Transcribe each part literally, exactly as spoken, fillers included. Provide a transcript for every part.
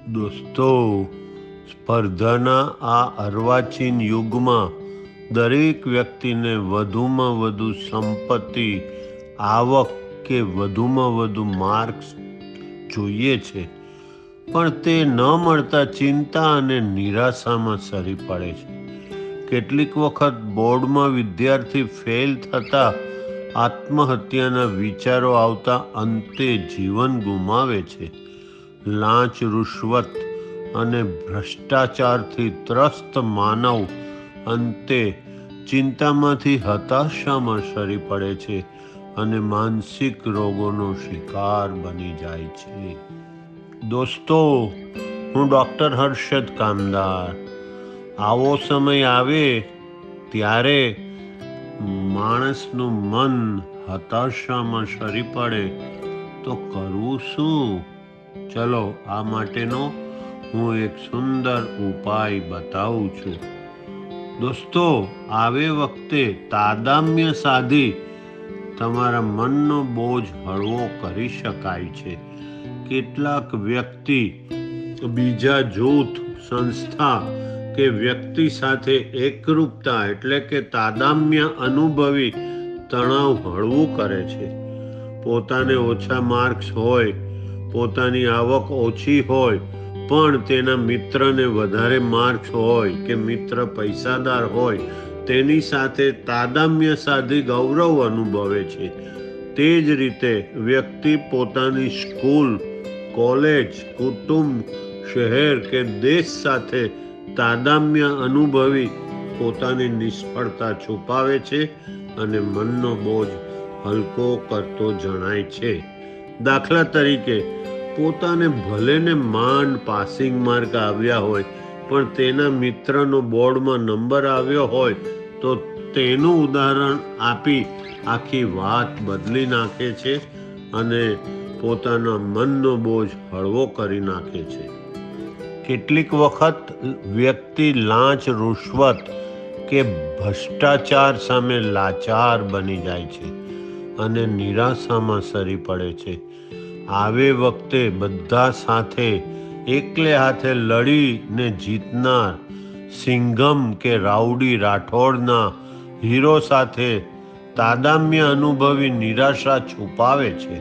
દોસ્તો, સ્પર્ધાના આ અર્વાચીન યુગમાં દરેક વ્યક્તિને વધુમાં વધુ સંપત્તિ, આવક કે વધુમાં વધુ માર્ક્સ જોઈએ છે, પણ તે ન મળતા ચિંતા અને નિરાશામાં સરી પડે છે. કેટલીક વખત બોર્ડમાં વિદ્યાર્થી ફેલ થતા આત્મહત્યાના વિચારો આવતા અંતે જીવન ગુમાવે છે. લાંચ, રૂશ્વત અને ભ્રષ્ટાચારથી ત્રસ્ત માનવ અંતે ચિંતામાંથી હતાશામાં સરી પડે છે અને માનસિક રોગોનો શિકાર બની જાય છે. દોસ્તો, હું ડૉક્ટર હર્ષદ કામદાર. આવો સમય આવે ત્યારે માણસનું મન હતાશામાં સરી પડે તો કરવું શું? ચલો, આ માટેનો હું એક સુંદર ઉપાય બતાવું છું. દોસ્તો, આવે વખતે તાદામ્ય સાધી તમારા મનનો બોજ હળવો કરી શકાય છે. કેટલાક વ્યક્તિ બીજા જૂથ, સંસ્થા કે વ્યક્તિ સાથે એકરૂપતા એટલે કે તાદામ્ય અનુભવી તણાવ હળવું કરે છે. પોતાને ઓછા માર્ક્સ હોય, પોતાની આવક ઓછી હોય, પણ તેના મિત્રને વધારે માર્ક્સ હોય કે મિત્ર પૈસાદાર હોય, તેની સાથે તાદામ્ય સાધી ગૌરવ અનુભવે છે. તે જ રીતે વ્યક્તિ પોતાની સ્કૂલ, કોલેજ, કુટુંબ, શહેર કે દેશ સાથે તાદામ્ય અનુભવી પોતાની નિષ્ફળતા છુપાવે છે અને મનનો બોજ હલકો કરતો જણાય છે. દાખલા તરીકે, પોતાને ભલેને માંડ પાસિંગ માર્ક આવ્યા હોય, પણ તેના મિત્રનો બોર્ડમાં નંબર આવ્યો હોય તો તેનું ઉદાહરણ આપી આખી વાત બદલી નાખે છે અને પોતાના મનનો બોજ હળવો કરી નાખે છે. કેટલીક વખત વ્યક્તિ લાંચ, રૂશ્વત કે ભ્રષ્ટાચાર સામે લાચાર બની જાય છે અને નિરાશામાં સરી પડે છે. આવે વખતે બધા સાથે એકલે હાથે લડીને જીતનાર સિંઘમ કે રાઉડી રાઠોડના હીરો સાથે તાદામ્ય અનુભવી નિરાશા છુપાવે છે.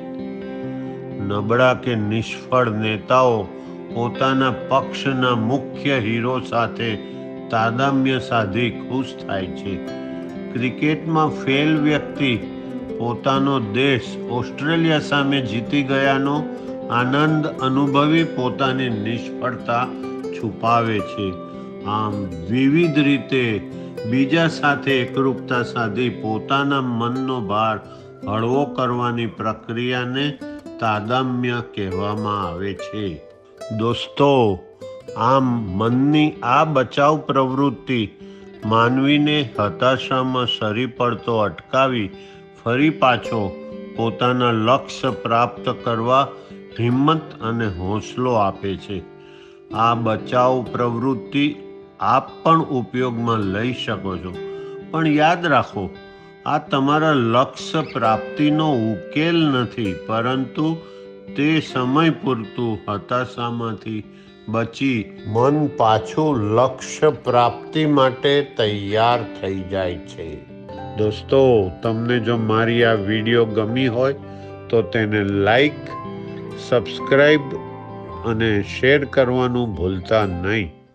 નબળા કે નિષ્ફળ નેતાઓ પોતાના પક્ષના મુખ્ય હીરો સાથે તાદામ્ય સાધી ખુશ થાય છે. ક્રિકેટમાં ફેલ વ્યક્તિ પોતાનો દેશ ઓસ્ટ્રેલિયા સામે જીતી ગયાનો આનંદ અનુભવી પોતાની નિષ્ફળતા છુપાવે છે. આમ વિવિધ રીતે બીજા સાથે એકરૂપતા સાધી પોતાના મનનો ભાર હળવો કરવાની પ્રક્રિયાને તાદામ્ય કહેવામાં આવે છે. દોસ્તો, આમ મનની આ બચાવ પ્રવૃત્તિ માનવીને હતાશામાં સરી પડતો અટકાવી ફરી પાછો પોતાના લક્ષ્ય પ્રાપ્ત કરવા હિંમત અને હોંસલો આપે છે. આ બચાવ પ્રવૃત્તિ આપ પણ ઉપયોગમાં લઈ શકો છો, પણ યાદ રાખો, આ તમારા લક્ષ્ય પ્રાપ્તિનો ઉકેલ નથી, પરંતુ તે સમય પૂરતું હતાશામાંથી બચી મન પાછું લક્ષ્ય પ્રાપ્તિ માટે તૈયાર થઈ જાય છે. દોસ્તો, તમને જો મારી આ વિડીયો ગમી હોય તો તેને લાઈક, સબસ્ક્રાઈબ અને શેર કરવાનું ભૂલતા નહીં.